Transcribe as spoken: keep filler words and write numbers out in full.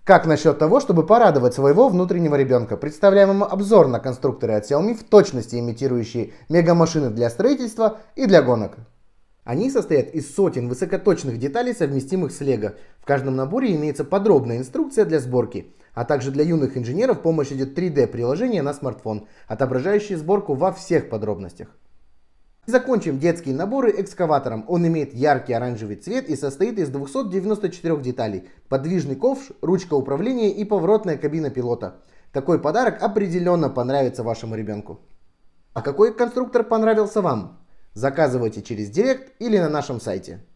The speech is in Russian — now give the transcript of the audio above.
Как насчет того, чтобы порадовать своего внутреннего ребенка? Представляем вам обзор на конструкторы от Xiaomi, в точности имитирующие мегамашины для строительства и для гонок. Они состоят из сотен высокоточных деталей, совместимых с Lego. В каждом наборе имеется подробная инструкция для сборки, а также для юных инженеров в помощь идет три дэ приложение на смартфон, отображающее сборку во всех подробностях. Закончим детские наборы экскаватором. Он имеет яркий оранжевый цвет и состоит из двухсот девяноста четырёх деталей. Подвижный ковш, ручка управления и поворотная кабина пилота. Такой подарок определенно понравится вашему ребенку. А какой конструктор понравился вам? Заказывайте через Директ или на нашем сайте.